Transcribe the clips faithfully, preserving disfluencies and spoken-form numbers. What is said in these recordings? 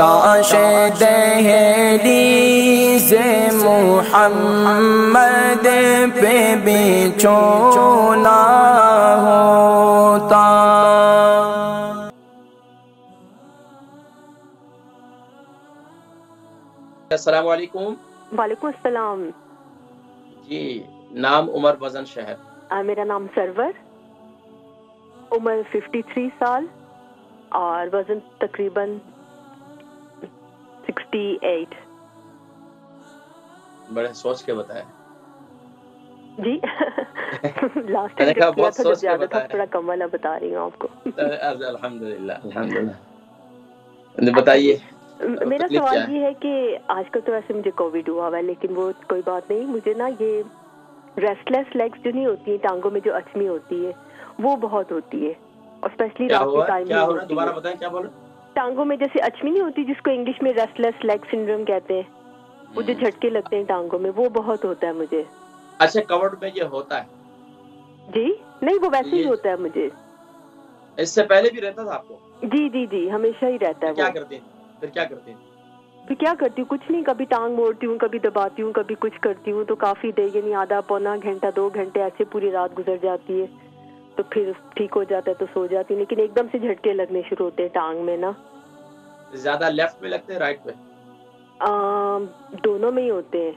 کاش دہلیز محمد پہ بچھونا ہوتا۔ السلام علیکم۔ وعلیکم السلام جی، نام، عمر، وزن، شہر؟ میرا نام سرور، عمر ترپن سال اور وزن تقریباً اڑسٹھ۔ بڑے سوچ کے بتایا جی لاسٹ ٹائم جب کیا تھا زیادہ تھا، تھوڑا کم والا بتا رہی ہوں آپ کو۔ الحمدللہ الحمدللہ بتائیے۔ میرا سوال یہ ہے کہ آج کل تو ویسے مجھے کووڈ ہوا ہوا ہے، لیکن وہ کوئی بات نہیں، مجھے نا یہ ریسٹلیس لیگز جو نہیں ہوتی ہیں، ٹانگوں میں جو اچمی ہوتی ہے وہ بہت ہوتی ہے، اور اسپیشلی رات کے ٹائم میں ہوتی ہے۔ دوبارہ بتائیں کیا بولے؟ ٹانگوں میں جیسے اچمی نہیں ہوتی جس کو انگلش میں ریسٹلیس لیگ سنڈروم کہتے ہیں، وہ جو جھٹکے لگتے ہیں ٹانگوں میں، وہ بہت ہوتا ہے مجھے۔ اچھا، کووڈ میں یہ ہوتا ہے؟ جی نہیں، وہ ویسے ہی ہوتا ہے مجھے۔ اس سے پہلے بھی رہتا تھا آپ کو؟ جی جی جی، ہمیشہ ہی رہتا ہے۔ کیا کرتے ہیں پھر؟ کیا کرتے ہیں پھر کیا کرتی ہوں؟ کچھ نہیں، کبھی ٹانگ موڑتی ہوں، کبھی دباتی ہوں، کبھی کچھ کرتی ہوں، تو کافی دیر یعنی آدھا پونا گھنٹہ دو گھنٹے ایسے پوری رات گزر جاتی ہے، تو پھر ٹھیک ہو جاتا ہے تو سو جاتی ہوں، لیکن ایک دم سے جھٹکے لگنے شروع ہوتے ہیں ٹانگ میں نا۔ زیادہ لیفٹ میں لگتے ہیں رائٹ میں؟ دونوں میں ہی ہوتے ہیں۔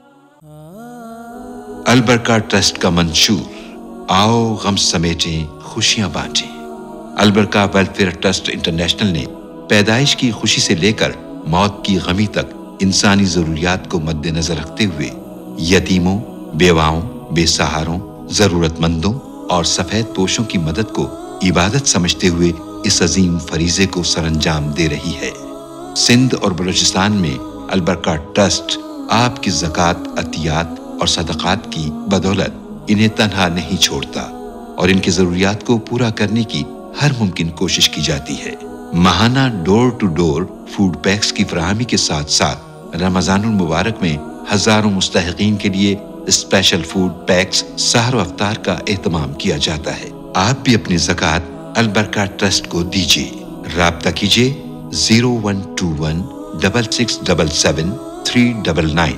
البرکہ ٹرسٹ کا منشور، آؤ غم سمیٹیں خوشیاں بانٹیں۔ البرکہ ویلفیئر ٹرسٹ انٹرنیشنل نے پیدائش کی خوشی سے لے کر موت کی غمی تک انسانی ضروریات کو مد نظر رکھتے ہوئے یتیموں، بیواؤں، بے سہاروں، ضرورت مندوں اور سفید پوشوں کی مدد کو عبادت سمجھتے ہوئے اس عظیم فریضے کو سر انجام دے رہی ہے۔ سندھ اور بلوچستان میں البرکہ ٹرسٹ آپ کی زکوٰۃ، عطیات اور صدقات کی بدولت انہیں تنہا نہیں چھوڑتا، اور ان کی ضروریات کو پورا کرنے کی ہر ممکن کوشش کی جاتی ہے۔ ماہانہ door to door food packs کی فراہمی کے ساتھ ساتھ رمضان المبارک میں ہزاروں مستحقین کے لیے اسپیشل فوڈ پیکس سحر و افطار کا اہتمام کیا جاتا ہے۔ آپ بھی اپنی زکوٰۃ البرکہ ٹرسٹ کو دیجیے۔ رابطہ کیجیے zero one two one double six double seven three double nine.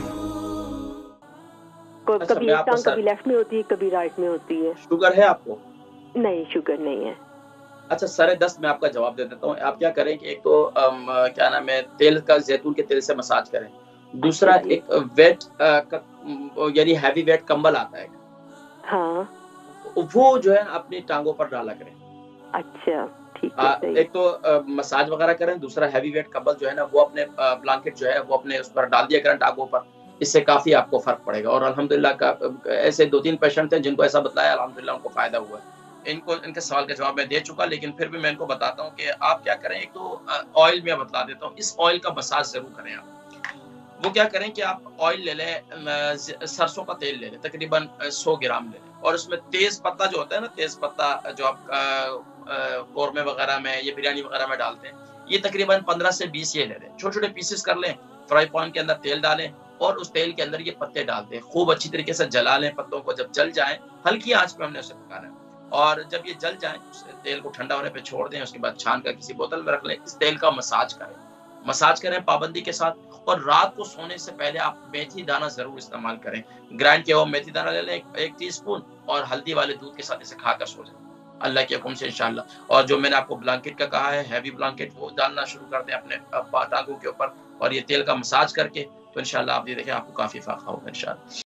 کبھی ایک ٹانگ کبھی لیفٹ میں ہوتی ہے، کبھی رائٹ میں ہوتی ہے۔ شوگر ہے آپ کو؟ نہیں، شوگر نہیں ہے۔ اچھا، سر دست میں آپ کا جواب دے دیتا ہوں۔ آپ کیا کریں کہ ایک تو کیا نام ہے، تیل کا، زیتون کے تیل سے مساج کریں۔ دوسرا ایک ویٹ یعنی ہیوی ویٹ کمبل آتا ہے، ہاں، وہ جو ہے اپنی ٹانگوں پر ڈالا کریں۔ اچھا ٹھیک ہے۔ ایک تو مساج وغیرہ کریں، دوسرا ہیوی ویٹ کمبل جو ہے نا وہ اپنے بلانکٹ جو ہے وہ اپنے اس پر ڈال دیا کریں ٹانگوں پر، اس سے کافی آپ کو فرق پڑے گا۔ اور الحمدللہ ایسے دو تین پیشنٹ تھے جن کو ایسا بتلایا، الحمدللہ ان کو فائدہ ہوا ہے۔ ان کو ان کے سوال کا جواب میں دے چکا، لیکن پھر بھی میں ان کو بتاتا ہوں کہ آپ کیا کریں۔ ایک تو آئل میں بتلا دیتا ہوں، اس آئل کا مساج ضرور کریں آپ۔ وہ کیا کریں کہ آپ آئل لے لیں، سرسوں کا تیل لے لیں، تقریباً سو گرام لے لیں، اور اس میں تیز پتہ جو ہوتا ہے نا، تیز پتہ جو آپ قورمے وغیرہ میں یا بریانی وغیرہ میں ڈالتے ہیں، یہ تقریباً پندرہ سے بیس یہ لے لیں، چھوٹے چھوٹے پیسز کر لیں، فرائی پین کے اندر تیل ڈالیں اور اس تیل کے اندر یہ پتے ڈال دیں، خوب اچھی طریقے سے جلا لیں پتوں کو۔ جب جل جائیں، ہلکی آنچ پہ ہم نے اسے پکانا ہے، اور جب یہ جل جائیں تیل کو ٹھنڈا ہونے پہ چھوڑ دیں، اس کے بعد چھان کر کسی بوتل میں رکھ لیں۔ اس تیل کا مساج کریں، مساج کریں پابندی کے ساتھ، اور رات کو سونے سے پہلے آپ میتھی دانہ ضرور استعمال کریں۔ گرائنڈ کیا ہوا میتھی دانہ لے لیں ایک ٹی اسپون، اور ہلدی والے دودھ کے ساتھ اسے کھا کر سو جائیں اللہ کے حکم سے انشاءاللہ۔ اور جو میں نے آپ کو بلانکٹ کا کہا ہے، ہیوی بلانکٹ، وہ ڈالنا شروع کر دیں اپنے ٹانگوں کے اوپر، اور یہ تیل کا مساج کر کے، تو انشاءاللہ آپ یہ دیکھیں آپ کو کافی فائدہ ہوگا انشاءاللہ۔